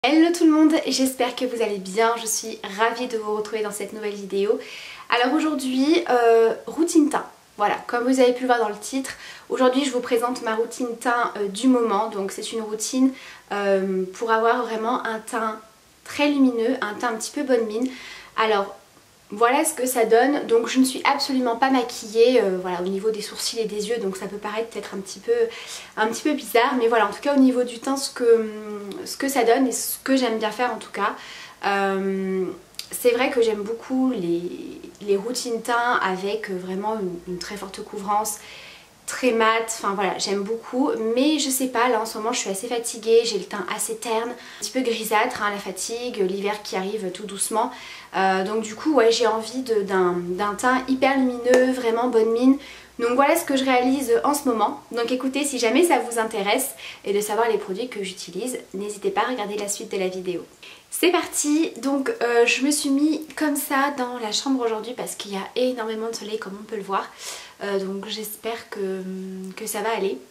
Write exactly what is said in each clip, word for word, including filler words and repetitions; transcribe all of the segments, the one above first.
Hello tout le monde, j'espère que vous allez bien, je suis ravie de vous retrouver dans cette nouvelle vidéo. Alors aujourd'hui, euh, routine teint. Voilà, comme vous avez pu le voir dans le titre, aujourd'hui je vous présente ma routine teint euh, du moment. Donc c'est une routine euh, pour avoir vraiment un teint très lumineux, un teint un petit peu bonne mine. Alors voilà ce que ça donne. Donc je ne suis absolument pas maquillée euh, voilà, au niveau des sourcils et des yeux, donc ça peut paraître peut-être un petit peu un petit peu bizarre, mais voilà, en tout cas au niveau du teint, ce que, ce que ça donne et ce que j'aime bien faire en tout cas. Euh, c'est vrai que j'aime beaucoup les, les routines teint avec vraiment une, une très forte couvrance, très mat, enfin voilà, j'aime beaucoup, mais je sais pas, là en ce moment je suis assez fatiguée, j'ai le teint assez terne, un petit peu grisâtre, hein, la fatigue, l'hiver qui arrive tout doucement, euh, donc du coup ouais, j'ai envie d'un teint hyper lumineux, vraiment bonne mine. Donc voilà ce que je réalise en ce moment. Donc écoutez, si jamais ça vous intéresse et de savoir les produits que j'utilise, n'hésitez pas à regarder la suite de la vidéo. C'est parti. Donc euh, je me suis mis comme ça dans la chambre aujourd'hui parce qu'il y a énormément de soleil comme on peut le voir. Euh, donc j'espère que, que ça va aller.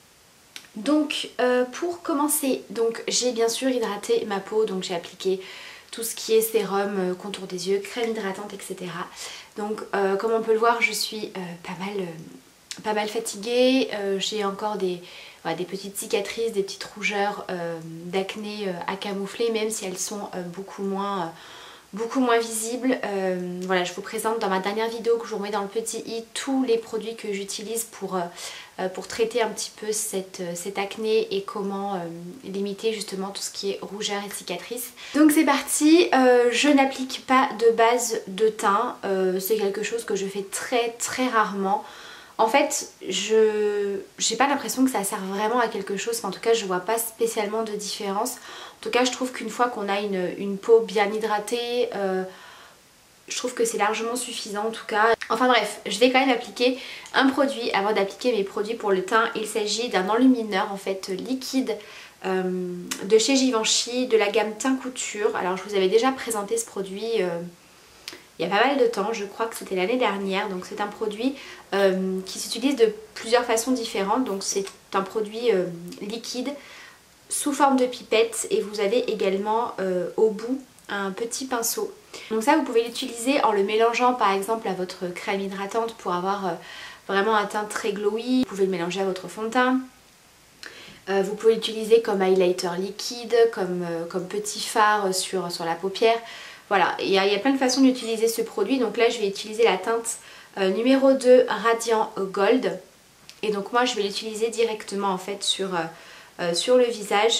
Donc euh, pour commencer, donc j'ai bien sûr hydraté ma peau, donc j'ai appliqué tout ce qui est sérum, contour des yeux, crème hydratante, et cetera. Donc euh, comme on peut le voir, je suis euh, pas, mal, euh, pas mal fatiguée, euh, j'ai encore des, voilà, des petites cicatrices, des petites rougeurs euh, d'acné euh, à camoufler, même si elles sont euh, beaucoup moins... Euh, beaucoup moins visible. Euh, voilà, je vous présente dans ma dernière vidéo que je vous remets dans le petit i tous les produits que j'utilise pour, euh, pour traiter un petit peu cette, cette acné et comment euh, limiter justement tout ce qui est rougeur et cicatrices. Donc c'est parti, euh, je n'applique pas de base de teint, euh, c'est quelque chose que je fais très très rarement. En fait, je j'ai pas l'impression que ça sert vraiment à quelque chose, enfin, en tout cas je vois pas spécialement de différence. En tout cas je trouve qu'une fois qu'on a une, une peau bien hydratée, euh, je trouve que c'est largement suffisant en tout cas. Enfin bref, je vais quand même appliquer un produit avant d'appliquer mes produits pour le teint. Il s'agit d'un enlumineur en fait liquide euh, de chez Givenchy, de la gamme Teint Couture. Alors je vous avais déjà présenté ce produit... Euh, il y a pas mal de temps, je crois que c'était l'année dernière. Donc c'est un produit euh, qui s'utilise de plusieurs façons différentes. Donc c'est un produit euh, liquide sous forme de pipette et vous avez également euh, au bout un petit pinceau. Donc ça vous pouvez l'utiliser en le mélangeant par exemple à votre crème hydratante pour avoir euh, vraiment un teint très glowy. Vous pouvez le mélanger à votre fond de teint. Euh, vous pouvez l'utiliser comme highlighter liquide, comme, euh, comme petit fard sur, sur la paupière. Voilà, il y, a, il y a plein de façons d'utiliser ce produit. Donc là je vais utiliser la teinte euh, numéro deux Radiant Gold. Et donc moi je vais l'utiliser directement en fait sur, euh, euh, sur le visage.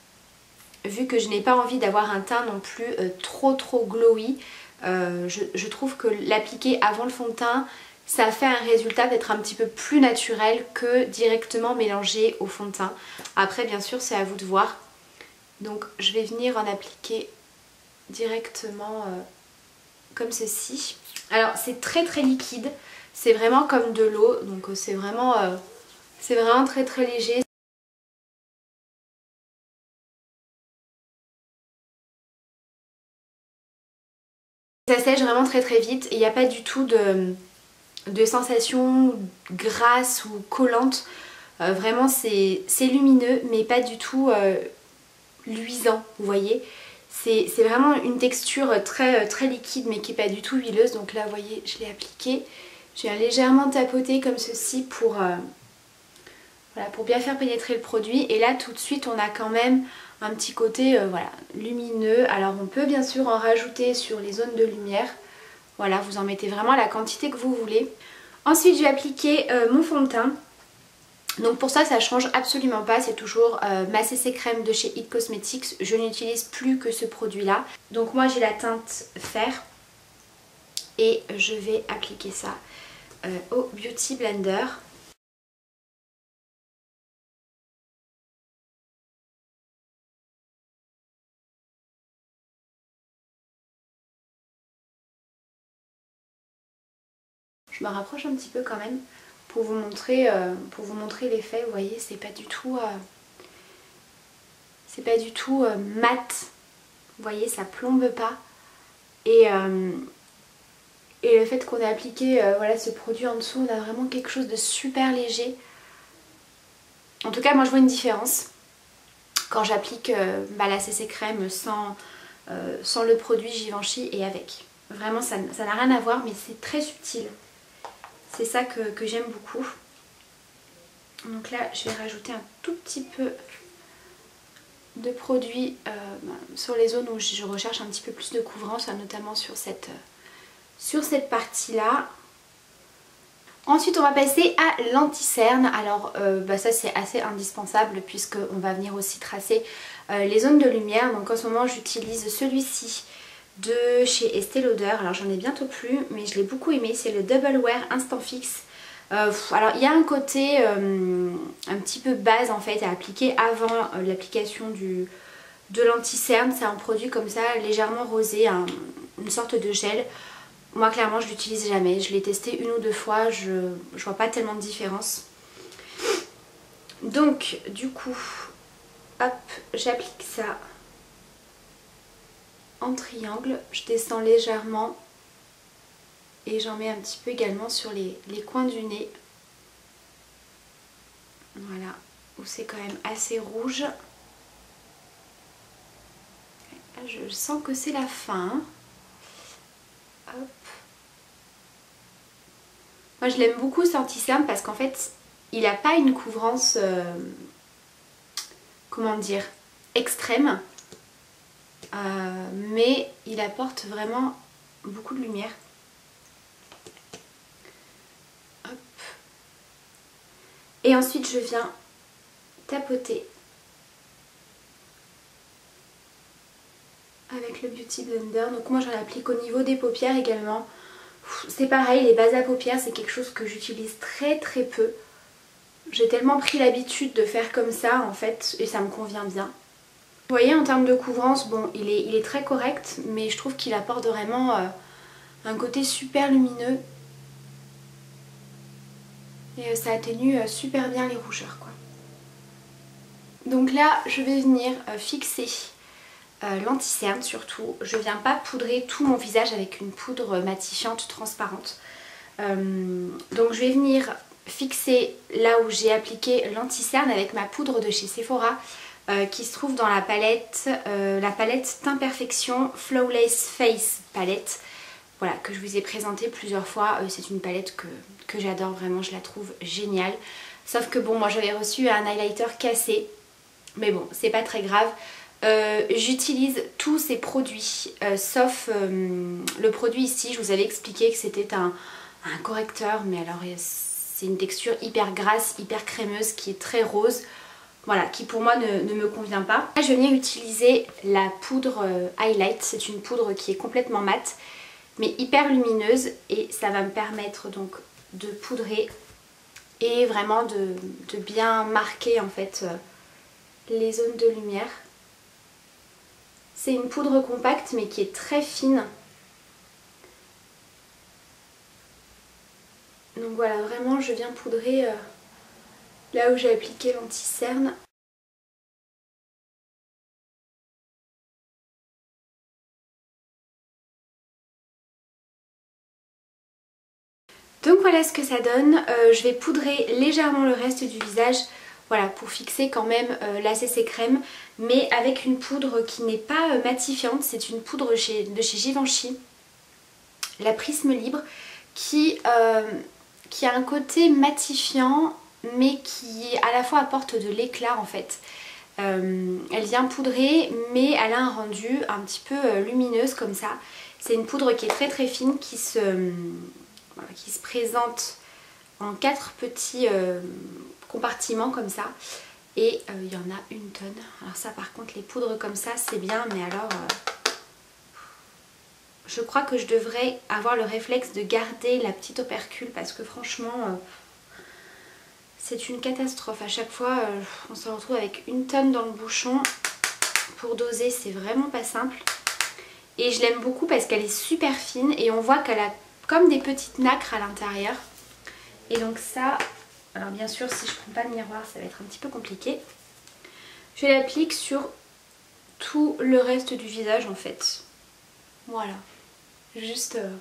Vu que je n'ai pas envie d'avoir un teint non plus euh, trop trop glowy. Euh, je, je trouve que l'appliquer avant le fond de teint, ça fait un résultat d'être un petit peu plus naturel que directement mélangé au fond de teint. Après bien sûr c'est à vous de voir. Donc je vais venir en appliquer directement euh, comme ceci. Alors c'est très très liquide, c'est vraiment comme de l'eau, donc c'est vraiment, euh, c'est vraiment très très léger. Ça sèche vraiment très très vite et il n'y a pas du tout de, de sensation grasse ou collante. Euh, vraiment c'est lumineux mais pas du tout euh, luisant, vous voyez. C'est vraiment une texture très, très liquide mais qui n'est pas du tout huileuse. Donc là vous voyez je l'ai appliqué. Je viens légèrement tapoter comme ceci pour, euh, voilà, pour bien faire pénétrer le produit. Et là tout de suite on a quand même un petit côté euh, voilà, lumineux. Alors on peut bien sûr en rajouter sur les zones de lumière. Voilà, vous en mettez vraiment la quantité que vous voulez. Ensuite je vais appliquer euh, mon fond de teint. Donc pour ça, ça change absolument pas, c'est toujours euh, ma C C crème de chez It Cosmetics. Je n'utilise plus que ce produit-là. Donc moi j'ai la teinte fer et je vais appliquer ça euh, au Beauty Blender. Je me rapproche un petit peu quand même pour vous montrer, euh, pour vous montrer l'effet. Vous voyez, c'est pas du tout, euh, c'est pas du tout euh, mat. Vous voyez, ça plombe pas. Et, euh, et le fait qu'on ait appliqué euh, voilà, ce produit en dessous, on a vraiment quelque chose de super léger. En tout cas, moi je vois une différence. quand j'applique euh, bah, la C C crème sans, euh, sans le produit Givenchy et avec. Vraiment ça n'a rien à voir mais c'est très subtil. C'est ça que, que j'aime beaucoup. Donc là je vais rajouter un tout petit peu de produit euh, bah, sur les zones où je recherche un petit peu plus de couvrance, notamment sur cette, euh, sur cette partie là. Ensuite on va passer à l'anti-cerne. Alors euh, bah ça c'est assez indispensable puisque on va venir aussi tracer euh, les zones de lumière. Donc en ce moment j'utilise celui-ci de chez Estée Lauder. Alors j'en ai bientôt plus mais je l'ai beaucoup aimé. C'est le Double Wear Instant Fix. Euh, alors il y a un côté euh, un petit peu base en fait à appliquer avant euh, l'application du de l'anti-cerne. C'est un produit comme ça légèrement rosé, un, une sorte de gel. Moi clairement je l'utilise jamais, je l'ai testé une ou deux fois, je, je vois pas tellement de différence. Donc du coup, hop, j'applique ça en triangle, je descends légèrement et j'en mets un petit peu également sur les, les coins du nez. Voilà, où c'est quand même assez rouge. Là, je sens que c'est la fin. Hop. Moi je l'aime beaucoup cet anti-cerne parce qu'en fait il n'a pas une couvrance, euh, comment dire, extrême, euh, mais il apporte vraiment beaucoup de lumière. Hop. Et ensuite je viens tapoter avec le Beauty Blender. Donc moi j'en applique au niveau des paupières également. C'est pareil, les bases à paupières c'est quelque chose que j'utilise très très peu. J'ai tellement pris l'habitude de faire comme ça en fait et ça me convient bien. Vous voyez en termes de couvrance, bon il est, il est très correct mais je trouve qu'il apporte vraiment euh, un côté super lumineux. Et euh, ça atténue euh, super bien les rougeurs quoi. Donc là je vais venir euh, fixer euh, l'anti-cerne surtout. Je viens pas poudrer tout mon visage avec une poudre matifiante transparente. Euh, donc je vais venir fixer là où j'ai appliqué l'anti-cerne avec ma poudre de chez Sephora euh, qui se trouve dans la palette, euh, la palette T'Imperfection Flawless Face palette. Voilà, que je vous ai présentée plusieurs fois. Euh, c'est une palette que, que j'adore vraiment, je la trouve géniale. Sauf que bon, moi j'avais reçu un highlighter cassé, mais bon, c'est pas très grave. Euh, J'utilise tous ces produits, euh, sauf euh, le produit ici, je vous avais expliqué que c'était un, un correcteur, mais alors c'est une texture hyper grasse, hyper crémeuse, qui est très rose, voilà, qui pour moi ne, ne me convient pas. Là je viens utiliser la poudre euh, Highlight, c'est une poudre qui est complètement mate, mais hyper lumineuse, et ça va me permettre donc de poudrer et vraiment de, de bien marquer en fait euh, les zones de lumière. C'est une poudre compacte mais qui est très fine. Donc voilà, vraiment je viens poudrer euh, là où j'ai appliqué l'anti-cerne. Donc voilà ce que ça donne. Euh, je vais poudrer légèrement le reste du visage. Voilà, pour fixer quand même euh, la C C crème, mais avec une poudre qui n'est pas euh, matifiante. C'est une poudre chez, de chez Givenchy, la Prisme Libre, qui, euh, qui a un côté matifiant, mais qui à la fois apporte de l'éclat en fait. Euh, elle vient poudrer, mais elle a un rendu un petit peu euh, lumineuse comme ça. C'est une poudre qui est très très fine, qui se, euh, voilà, qui se présente en quatre petits euh, compartiments comme ça, et euh, il y en a une tonne. Alors ça par contre les poudres comme ça c'est bien, mais alors euh, je crois que je devrais avoir le réflexe de garder la petite opercule parce que franchement euh, c'est une catastrophe. À chaque fois euh, on se retrouve avec une tonne dans le bouchon. Pour doser c'est vraiment pas simple, et je l'aime beaucoup parce qu'elle est super fine et on voit qu'elle a comme des petites nacres à l'intérieur. Et donc ça, alors bien sûr si je prends pas le miroir ça va être un petit peu compliqué. Je l'applique sur tout le reste du visage en fait. Voilà, juste euh...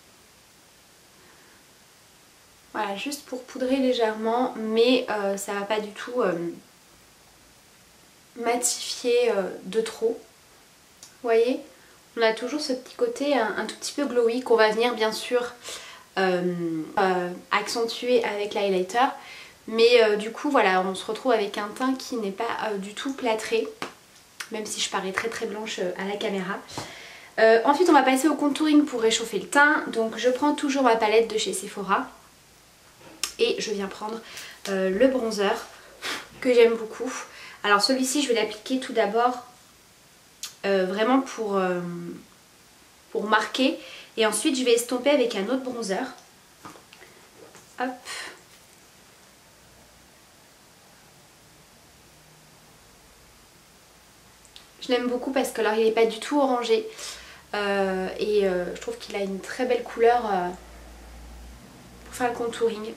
voilà, juste pour poudrer légèrement, mais euh, ça va pas du tout euh... matifié euh, de trop. Vous voyez, on a toujours ce petit côté un, un tout petit peu glowy qu'on va venir bien sûr euh, euh, accentuer avec l'highlighter. Mais euh, du coup voilà, on se retrouve avec un teint qui n'est pas euh, du tout plâtré, même si je parais très très blanche euh, à la caméra. Euh, ensuite on va passer au contouring pour réchauffer le teint. Donc je prends toujours ma palette de chez Sephora et je viens prendre euh, le bronzer que j'aime beaucoup. Alors celui-ci je vais l'appliquer tout d'abord euh, vraiment pour, euh, pour marquer, et ensuite je vais estomper avec un autre bronzer. Hop. Je l'aime beaucoup parce que alors il n'est pas du tout orangé. Euh, et euh, je trouve qu'il a une très belle couleur euh, pour faire le contouring.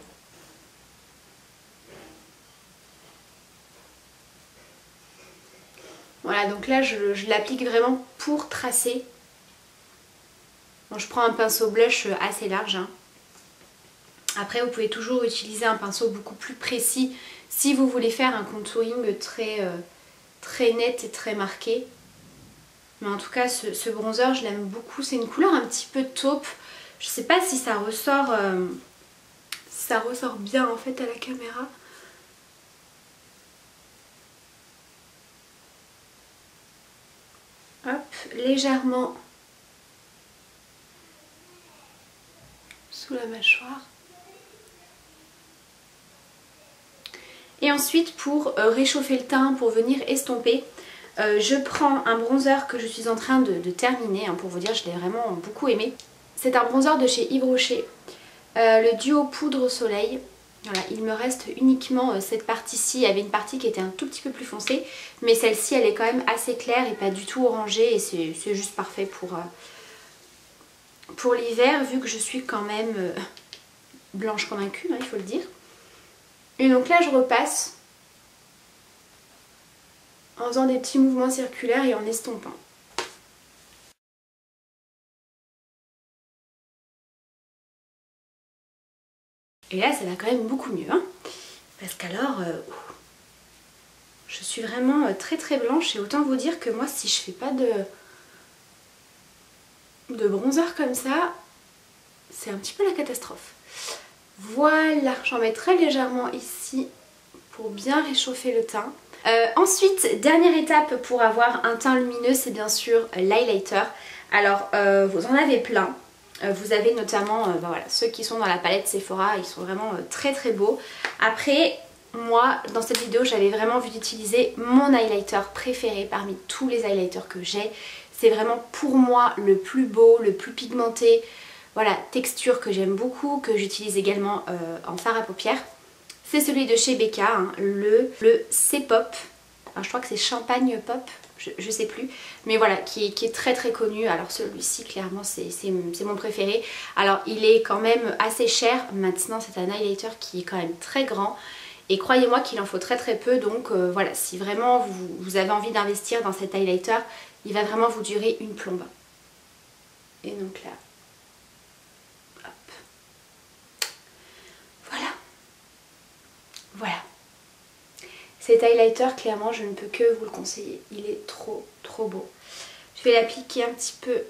Voilà, donc là je, je l'applique vraiment pour tracer. Bon, je prends un pinceau blush assez large, hein. Après vous pouvez toujours utiliser un pinceau beaucoup plus précis si vous voulez faire un contouring très, euh, très net et très marqué. Mais en tout cas ce, ce bronzer je l'aime beaucoup, c'est une couleur un petit peu taupe. Je sais pas si ça ressort, euh, si ça ressort bien en fait à la caméra. Hop, légèrement sous la mâchoire. Et ensuite pour euh, réchauffer le teint, pour venir estomper, Euh, je prends un bronzer que je suis en train de, de terminer, hein, pour vous dire je l'ai vraiment beaucoup aimé. C'est un bronzer de chez Yves Rocher, euh, le duo poudre au soleil. Voilà, il me reste uniquement euh, cette partie-ci. Il y avait une partie qui était un tout petit peu plus foncée, mais celle-ci elle est quand même assez claire et pas du tout orangée, et c'est juste parfait pour, euh, pour l'hiver, vu que je suis quand même euh, blanche comme un cul, hein, il faut le dire. Et donc là je repasse en faisant des petits mouvements circulaires et en estompant. Et là ça va quand même beaucoup mieux, hein, parce qu'alors euh, je suis vraiment très très blanche, et autant vous dire que moi si je fais pas de, de bronzer comme ça, c'est un petit peu la catastrophe. Voilà, j'en mets très légèrement ici pour bien réchauffer le teint. Euh, ensuite, dernière étape pour avoir un teint lumineux, c'est bien sûr l'highlighter. Alors euh, vous en avez plein. Euh, vous avez notamment euh, ben voilà, ceux qui sont dans la palette Sephora, ils sont vraiment euh, très très beaux. Après, moi dans cette vidéo j'avais vraiment envie d'utiliser mon highlighter préféré parmi tous les highlighters que j'ai. C'est vraiment pour moi le plus beau, le plus pigmenté. Voilà, texture que j'aime beaucoup, que j'utilise également euh, en fard à paupières. C'est celui de chez Becca, hein, le, le C-Pop. Alors je crois que c'est Champagne Pop, je, je sais plus. Mais voilà, qui est, qui est très très connu. Alors celui-ci, clairement, c'est mon préféré. Alors il est quand même assez cher. Maintenant, c'est un highlighter qui est quand même très grand. Et croyez-moi qu'il en faut très très peu. Donc euh, voilà, si vraiment vous, vous avez envie d'investir dans cet highlighter, il va vraiment vous durer une plombe. Et donc là... Voilà. Cet highlighter, clairement, je ne peux que vous le conseiller. Il est trop, trop beau. Je vais l'appliquer un petit peu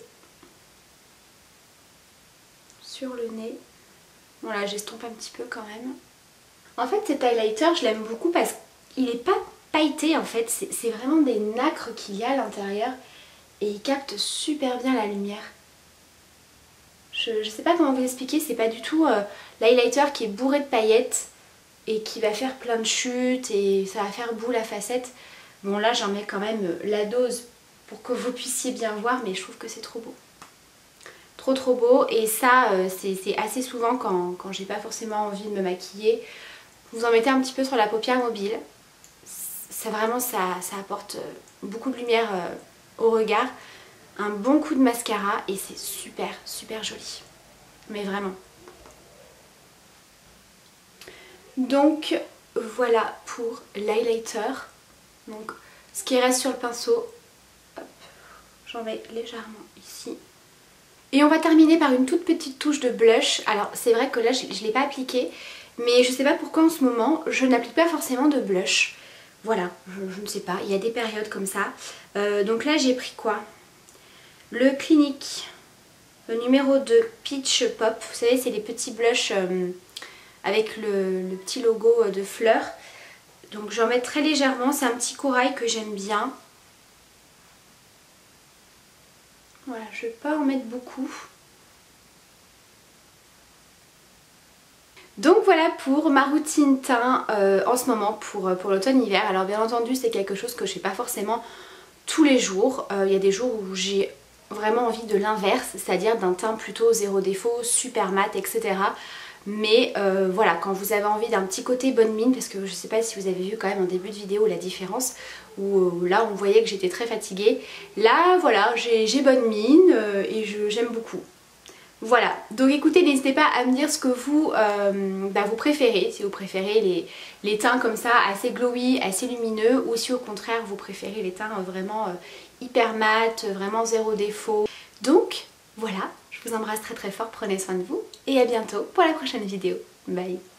sur le nez. Bon là, j'estompe un petit peu quand même. En fait, cet highlighter, je l'aime beaucoup parce qu'il n'est pas pailleté en fait. C'est vraiment des nacres qu'il y a à l'intérieur. Et il capte super bien la lumière. Je ne sais pas comment vous expliquer. C'est pas du tout euh, l'highlighter qui est bourré de paillettes et qui va faire plein de chutes et ça va faire boule à facettes. Bon là j'en mets quand même la dose pour que vous puissiez bien voir, mais je trouve que c'est trop beau. Trop trop beau, et ça euh, c'est assez souvent quand, quand j'ai pas forcément envie de me maquiller. Vous en mettez un petit peu sur la paupière mobile. Ça vraiment ça, ça apporte beaucoup de lumière euh, au regard. Un bon coup de mascara et c'est super super joli. Mais vraiment. Donc voilà pour l'highlighter. Donc ce qui reste sur le pinceau, j'en mets légèrement ici. Et on va terminer par une toute petite touche de blush. Alors c'est vrai que là je ne l'ai pas appliqué, mais je sais pas pourquoi en ce moment je n'applique pas forcément de blush. voilà, je, je ne sais pas, il y a des périodes comme ça. Euh, donc là j'ai pris quoi? Le Clinique, le numéro deux, Peach Pop. Vous savez, c'est les petits blushs euh, avec le, le petit logo de fleurs. Donc j'en mets très légèrement, c'est un petit corail que j'aime bien. Voilà, je ne vais pas en mettre beaucoup. Donc voilà pour ma routine teint euh, en ce moment pour, pour l'automne-hiver. Alors bien entendu c'est quelque chose que je fais pas forcément tous les jours. Euh, il y a des jours où j'ai vraiment envie de l'inverse, c'est-à-dire d'un teint plutôt zéro défaut, super mat, et cetera. Mais euh, voilà, quand vous avez envie d'un petit côté bonne mine, parce que je sais pas si vous avez vu quand même en début de vidéo la différence, où, où là on voyait que j'étais très fatiguée. Là voilà, j'ai bonne mine euh, et j'aime beaucoup. Voilà, donc écoutez, n'hésitez pas à me dire ce que vous, euh, bah, vous préférez, si vous préférez les, les teints comme ça assez glowy, assez lumineux, ou si au contraire vous préférez les teints vraiment euh, hyper mat, vraiment zéro défaut. Donc voilà, je vous embrasse très très fort, prenez soin de vous et à bientôt pour la prochaine vidéo. Bye.